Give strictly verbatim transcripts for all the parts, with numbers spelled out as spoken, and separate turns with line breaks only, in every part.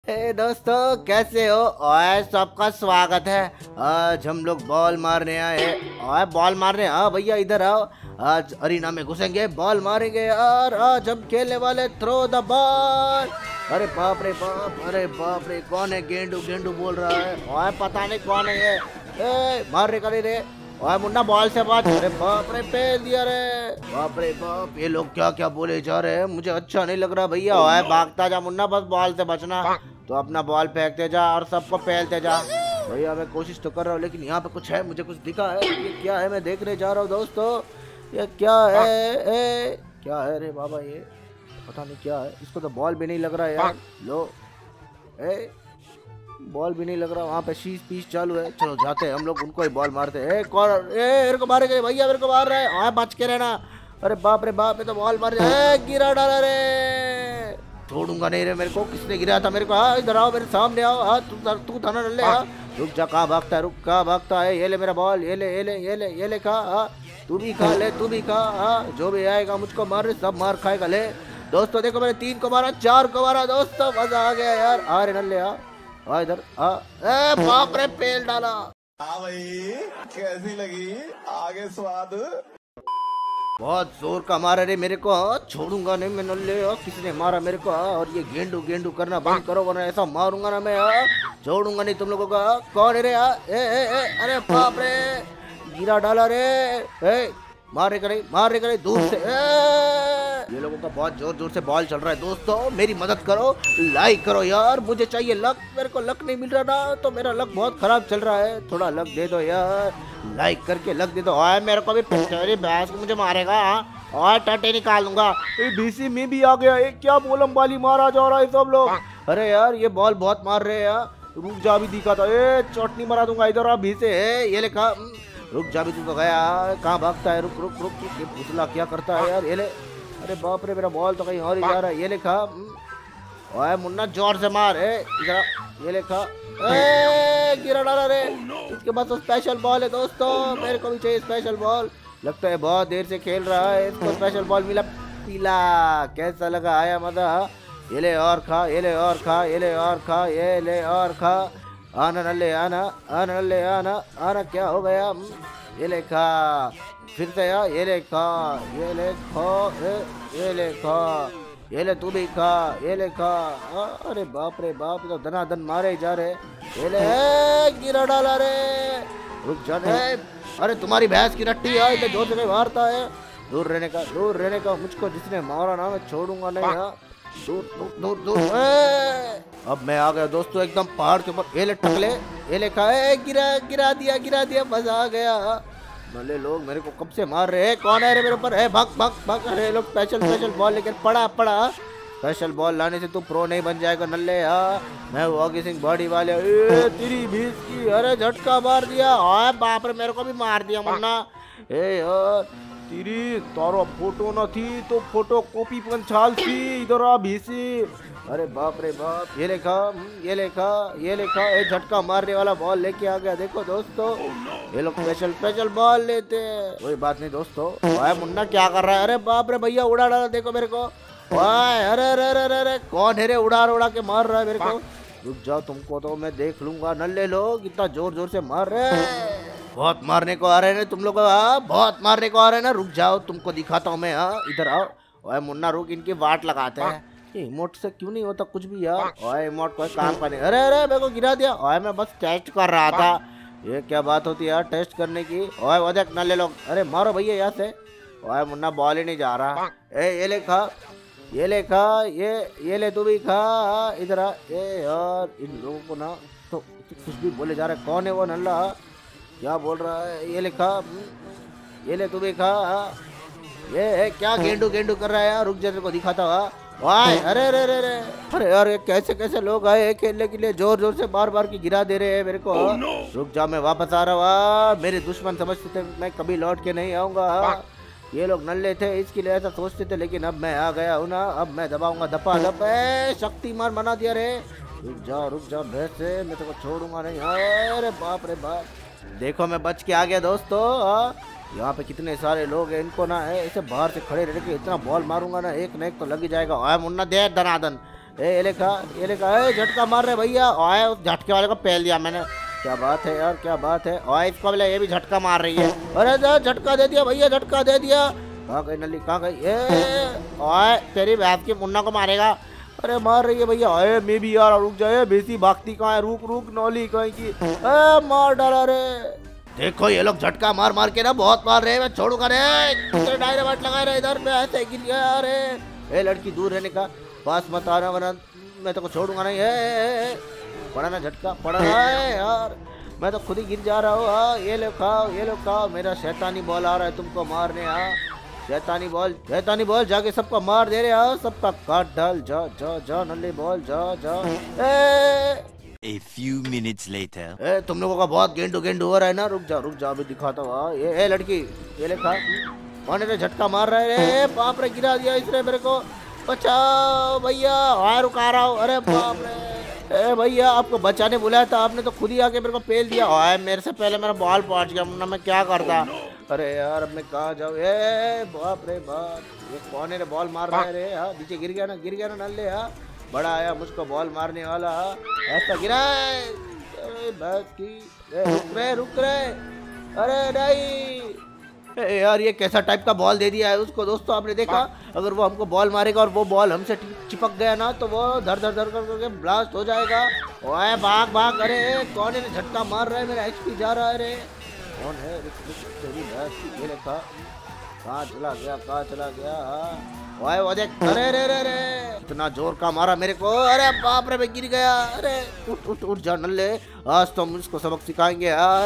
ए दोस्तों कैसे हो? और सबका स्वागत है। आज हम लोग बॉल मारने आए। और बॉल मारने हाँ भैया इधर आओ। आज अरीना में घुसेंगे, बॉल मारेंगे यार। आज हम खेलने वाले थ्रो द बॉल। अरे बाप रे बाप, अरे बाप रे, कौन है? गेंडू गेंडू बोल रहा है। और पता नहीं कौन है ये। ए, मार रे करे रे। और मुन्ना बॉल से बात। अरे बाप रे, पेल दिया रे। बाप रे बाप, ये लोग क्या क्या बोले जा रहे हैं, मुझे अच्छा नहीं लग रहा भैया। और भागता जा मुन्ना, बस बॉल से बचना। तो अपना बॉल फेंकते जा और सबको पहलते जा। भैया मैं कोशिश तो कर रहा हूँ, लेकिन यहाँ पे कुछ है, मुझे कुछ दिखा है। ये क्या है? मैं देखने जा रहा हूँ दोस्तों। ये क्या है? ए, क्या है रे बाबा? ये पता नहीं क्या है। इसको तो बॉल भी नहीं लग रहा है यार। लो ए, बॉल भी नहीं लग रहा। वहाँ पे शीश पीस चालू है। चलो जाते हैं हम लोग, उनको ही बॉल मारते हैं। ए, कौन? ए, मेरे को मारे गए भैया, मेरे को मार रहा है। हाँ बच के रहना। अरे बाप रे बाप, ये तो बॉल मार रहे। गिरा डाला रे। छोड़ूंगा नहीं रे मेरे को। किसने गिरा था मेरे को? हाँ इधर आओ, मेरे सामने आओ। हाँ तू तू था ना नल्ले। हाँ रुक जा, कहाँ भागता है? रुक, कहाँ भागता है? ये ले मेरा बॉल, ये ले ये ले ये ले ये ले खा। हाँ तू भी खा ले, तू भी खा। हाँ जो भी आएगा मुझको मार, सब मार खाएगा। ले दोस्तों देखो, मैंने तीन को मारा, चार को मारा दोस्तों। मजा आ गया यार। आ रे नल्ले आ आ इधर आ। ए बाप रे, पेल डाला।
हाँ भाई, कैसी लगी आगे स्वाद?
बहुत जोर का मारा रे मेरे को। छोड़ूंगा नहीं मैं नल्ले। किसने मारा मेरे को? और ये गेंडू गेंडू करना बंद करो, वरना ऐसा मारूंगा ना मैं। छोड़ूंगा नहीं तुम लोगों का। कौन है रे? आ? ए, ए, ए, अरे बाप रे, गिरा डाला रे। ए, मार रे करे, मार रे करे दूर से। ए, ये लोगों का बहुत जोर जोर से बॉल चल रहा है दोस्तों। मेरी मदद करो, लाइक करो यार। मुझे चाहिए लक। मेरे को लक नहीं मिल रहा ना, तो मेरा लक बहुत खराब चल रहा है। थोड़ा लक दे दो यार, लाइक करके लक दे दो। और मेरे को भी भैंस को मुझे मारेगा और टटे निकालूंगा। बीसी में भी आ गया। एक क्या बोलम वाली मारा जा रहा है सब लोग। अरे यार ये बॉल बहुत मार रहे हैं यार। रुक जा, भी दिखा था। ए चटनी मारा दूंगा। इधर आ भीसे है, ये लिखा। रुक जा, भी तू तो गया। कहाँ भागता है? रुक रुक रुक, ये पुतला क्या करता है यार? ये ले। अरे बाप रे, मेरा बॉल तो कहीं और ही जा रहा है। ये लिखा। ओए मुन्ना जोर से मार। ए इधर ये लिखा। ए गिरा डाला रे। इसके पास तो स्पेशल बॉल है दोस्तों। मेरे को भी चाहिए स्पेशल बॉल। लगता है बहुत देर से खेल रहा है, इसको स्पेशल बॉल मिला। पीला कैसा लगा? आया मजा? ये ले और खा, ये ले और खा, ये ले और खा, ये ले और खा। आना नल्ले आना, आना नल्ले आना आना। क्या हो गया? ये ले खा, फिर से यार। ये ले खा, ये ले खा, ये ले खा, ये ले तू भी खा, ये ले खा। अरे बाप रे बाप, तो धनाधन मारे जा रहे। ये ले, गिरा डाला रे। रुक जा। अरे तुम्हारी भैंस की रट्टी है, इधर जोर से मारता है। दूर रहने का, दूर रहने का। मुझको जिसने मारा ना, मैं छोड़ूंगा नहीं यार। दूर दूर दूर दूर। अब मैं आ गया दोस्तों एकदम पहाड़ के ऊपर। ये ले टकले, ये ले खाए। गिरा गिरा दिया, गिरा दिया। मजा आ गया। नल्ले लोग मेरे को कब से मार रहे हैं। कौन है रे मेरे ऊपर? है भाग भाग भाग। अरे लोग स्पेशल स्पेशल बॉल लेकर पड़ा पड़ा। स्पेशल बॉल लाने से तू प्रो नहीं बन जाएगा नल्ले। हाँ मैं वॉगी सिंह बॉडी वाले। ए तेरी भीड़ की। अरे झटका मार दिया। ओए बाप रे, मेरे को भी मार दिया मुन्ना। ए यार तेरी तारो फोटो न थी तो फोटो कॉपी पंचाल थी। इधर आ भीसी। अरे बाप रे बाप। ये लेखा, ये लेखा, ये लेखा। ये झटका मारने वाला बॉल लेके आ गया। देखो दोस्तों, ये लोग स्पेशल स्पेशल बॉल लेते हैं। कोई बात नहीं दोस्तों। ओए मुन्ना क्या कर रहा है? अरे बाप रे भैया, उड़ा डाला देखो मेरे को। ओए अरे अरे अरे अरे, कौन है रे? उड़ा उड़ा के मार रहा है मेरे को। रुक जाओ, तुमको तो मैं देख लूंगा। नल्ले लोग इतना जोर जोर से मार रहे हैं। बहुत मारने को आ रहे हैं तुम लोग। हाँ बहुत मारने को आ रहे हैं ना। रुक जाओ, तुमको दिखाता हूँ मैं। हाँ इधर आओ। ओए मुन्ना रुक, इनकी वाट लगाते हैं। ये इमोट से क्यों नहीं होता कुछ भी यार? ओए इमोट कोई काम का नहीं। अरे अरे मेरे को गिरा दिया। ओए मैं बस टेस्ट कर रहा था। ये क्या बात होती है यार टेस्ट करने की? ओए वो देख नल्ले लोग। अरे मारो भैया यहाँ से। ओए मुन्ना बॉल ही नहीं जा रहा। ए ये ले खा, ये ले खा, ये ये ले तू भी खा। इधर आ। ए यार इन लोगों को ना तो कुछ भी बोले जा रहे। कौन है वो नल्ला? क्या बोल रहा है? ये लिखा, ये ले तू भी खा। ये है क्या गेंडू गेंडू कर रहा है यार? रुक जा, तेरे को दिखाता हुआ। वाह अरे अरे अरे अरे अरे यार, ये कैसे कैसे लोग आए खेलने के लिए? जोर जोर से बार बार की गिरा दे रहे हैं मेरे को। oh, no. रुक जा, मैं वापस आ रहा हूँ। मेरे दुश्मन समझते थे मैं कभी लौट के नहीं आऊंगा। ये लोग नल्ले थे इसके लिए ऐसा सोचते थे, लेकिन अब मैं आ गया हूँ ना। अब मैं दबाऊंगा दबा दब। शक्तिमान बना दिया रे। रुक जा रुक जा भैंसे, मैं तेरे को छोड़ूंगा नहीं। अरे बाप रे बाप, देखो मैं बच के आ गया दोस्तों। यहाँ पे कितने सारे लोग हैं, इनको ना है ऐसे बाहर से खड़े रह के इतना बॉल मारूंगा ना, एक न एक तो लग ही जाएगा। ओए मुन्ना दे धनाधन। ए ये लेखा ये लेखा ए झटका मार रहे भैया। ओए उस झटके वाले को पेल दिया मैंने। क्या बात है यार, क्या बात है। ओए इसको बोले ये भी झटका मार रही है। अरे जा झटका दे दिया भैया, झटका दे दिया। कहाँ गई नल्ली, कहाँ गई। ए ओए तेरी भैंस की मुन्ना को मारेगा। अरे मार रही है भैया। अरे मैं भी यार, रुक जाए बेसी भागती कहाँ है, रुक रुक नौली कहीं की। ए मार डाला रे। देखो ये लोग झटका मार मार के ना बहुत मार रहे हैं, मैं छोड़ूंगा रे। डायनामाइट लगा रहे इधर पे, ऐसे गिर गया। अरे ए लड़की दूर रहने का, पास मत आना वरना मैं तो छोड़ूंगा नहीं। है पड़ा ना झटका, पड़ा है यार, मैं तो खुद ही गिर जा रहा हूँ। हाँ ये लो खाओ, ये लो खाओ। मेरा शैतानी बॉल आ रहा है तुमको मारने। हाँ शैतानी बॉल, शैतानी बॉल जाके सबको मार दे रहे। हाँ सबका काट डाल। जा जा जा नल्ली बॉल, जा जा। ए
A few minutes later.
ए तुम लोगों का बहुत गेंडू गेंडू हो रहा है ना। रुक जा रुक जा, अभी दिखाता हूँ। हाँ ये ए लड़की ये ले खा। कौन है झटका मार रहा है रे। बाप रे गिरा दिया इसने मेरे को, बचाओ भैया। हाँ रुका रहा हूँ। अरे बाप रे। ए भैया आपको बचाने बुलाया था, आपने तो खुद ही आके मेरे को पेल दिया। ओए मेरे से पहले मेरा बॉल पहुंच गया, वरना मैं क्या करता। अरे यार अब मैं कहाँ जाऊँ। ए बाप रे बाप, ये कौन है रे बॉल मार रहा है रे। हाँ नीचे गिर गया ना, गिर गया ना नल्ले। हाँ बड़ा आया मुझको बॉल मारने वाला। ऐसा गिरा है। अरे बस की ए, रुक रहे रुक रहे। अरे नहीं ए यार ये कैसा टाइप का बॉल दे दिया है उसको। दोस्तों आपने देखा, अगर वो हमको बॉल मारेगा और वो बॉल हमसे चिपक गया ना तो वो धर धर धर कर करके ब्लास्ट हो जाएगा। ओए भाग भाग। अरे कौन है झटका मार रहा है, मेरा एचपी जा रहा है रे। कौन है, तेरी भैंस की। ये देखा कहाँ चला गया, कहाँ चला गया। ओए वो देख। अरे रे रे रे इतना जोर का मारा मेरे को। अरे बाप रे मैं गिर गया। अरे उठ उठ उठ जा नल्ले, आज तो हम उसको सबक सिखाएंगे।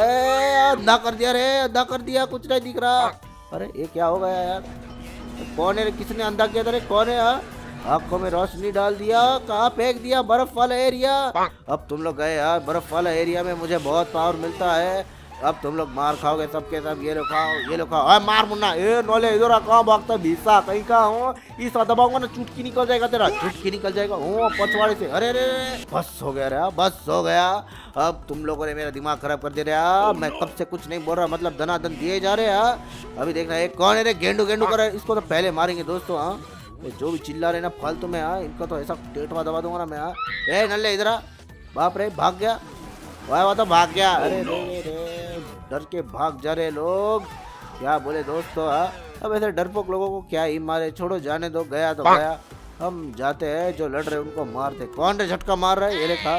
अंधा कर दिया रे, अंधा कर दिया, कुछ नहीं दिख रहा। अरे ये क्या हो गया यार, कौन है, किसने अंधा किया था रे, कौन है। आंखों में रोशनी डाल दिया, कहाँ फेंक दिया, बर्फ वाला एरिया। अब तुम लोग गए यार, बर्फ वाला एरिया में मुझे बहुत पावर मिलता है। अब तुम लोग मार खाओगे सबके सब। ये लो खाओ, ये लो खाओ। अरे मार मुन्ना। ए नोले इधर आ, कहाँ भागता भीसा कहीं का हो। इस दबाऊंगा ना चुटकी निकल जाएगा तेरा, चुटकी निकल जाएगा हो पछवाड़े से। अरे रे बस हो गया रे, बस हो गया। अब तुम लोगों ने मेरा दिमाग खराब कर दे रहा। मैं कब से कुछ नहीं बोल रहा, मतलब धनाधन दिए जा रहे हैं। अभी देखना एक कौन है रे गेंडू गेंडू कर रहा है, इसको तो पहले मारेंगे दोस्तों। हाँ जो भी चिल्ला रहे ना फालतू में, हाँ इनका तो ऐसा टेटवा दबा दूंगा ना मैं। हाँ ए नल्ले इधर आ। बाप रे भाग गया, वाह तो भाग गया। अरे रे रे डर के भाग जा रहे लोग, क्या बोले दोस्तों। हाँ अब ऐसे डरपोक लोगों को क्या ही मारे, छोड़ो जाने दो, गया तो गया। हम जाते हैं, जो लड़ रहे उनको मारते। कौन रे झटका मार रहा है, ये देखा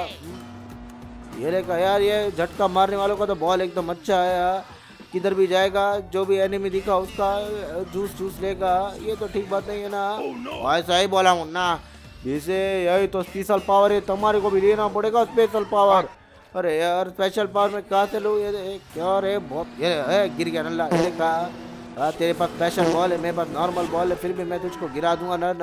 ये देखा यार, ये झटका मारने वालों का तो बॉल एकदम अच्छा है। हाँ किधर भी जाएगा, जो भी एनिमी दिखा उसका जूस जूस लेगा। ये तो ठीक बात नहीं है ना। ऐसा ही बोला मुन्ना, इसे यही तो स्पेशल पावर है, तुम्हारे को भी लेना पड़ेगा स्पेशल पावर। अरे यार स्पेशल पावर में कहाँ से लूँ, ये क्या रे बहुत ये ए, गिर गया नल्ला। ये देखा हाँ तेरे पास स्पेशल बॉल है, मेरे पास नॉर्मल बॉल है, फिर भी मैं तुझको गिरा दूंगा। न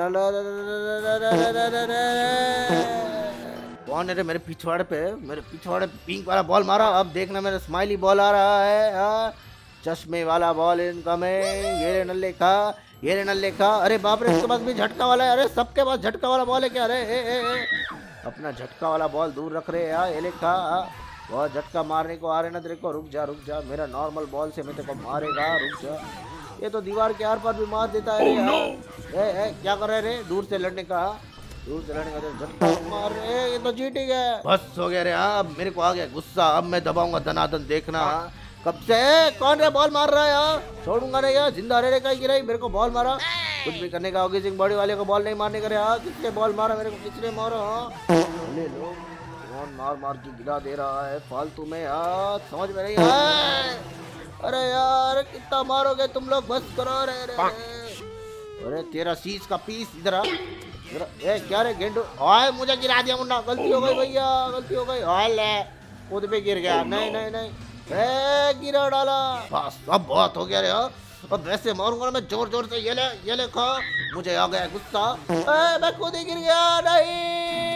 कौन है रे मेरे पिछवाड़े पे, मेरे पिछवाड़े पिंक वाला बॉल मारा। अब देखना मेरा स्माइली बॉल आ रहा है। हाँ चश्मे वाला बॉल इनकमिंग। ये रे नल्ले का, ये रे नल्ले का। अरे बाप रे इसके पास भी झटका वाला है। अरे सबके पास झटका वाला बॉल है क्या। अरे ए, ए, ए, अपना झटका वाला बॉल दूर रख रहे यार। ये लेखा बहुत झटका मारने को आ रहे ना तेरे को। रुक जा रुक जा, मेरा नॉर्मल बॉल से मैं तेरे को मारेगा, रुक जा। ये तो दीवार के आर पार भी मार देता है रे यार। ए, ए, क्या कर रहे रे, दूर से लड़ने का, दूर से लड़ने का झटका मार रहे। ये तो चीटिंग है। बस हो गया रे। हाँ अब मेरे को आ गया गुस्सा, अब मैं दबाऊंगा धनाधन, देखना। कब से कौन रे बॉल मार रहा है यार, छोड़ूंगा नहीं यार, जिंदा रहने का ही गिरा, मेरे को बॉल मारा। कुछ भी करने का होगी, सिंह बॉडी वाले को बॉल नहीं मारने का। यार किसने बॉल मारा मेरे को, किसने मारा। हाँ ले लो, कौन मार मार के गिरा दे रहा है फालतू में यार, समझ में नहीं है। अरे यार कितना मारोगे तुम लोग, बस करो रे रे। अरे तेरा शीश का पीस इधर आ। ए क्या रे गेंडू, ओए मुझे गिरा दिया मुन्ना, गलती हो गई भैया, गलती हो गई। ओए ले खुद पे गिर गया। नहीं नहीं नहीं ए गिरा डाला, बस अब बहुत हो गया रे। अब वैसे मारूंगा ना मैं जोर जोर से। ये ले ये ले खा, मुझे आ गया गुस्सा। ए मैं खुद ही गिर गया। नहीं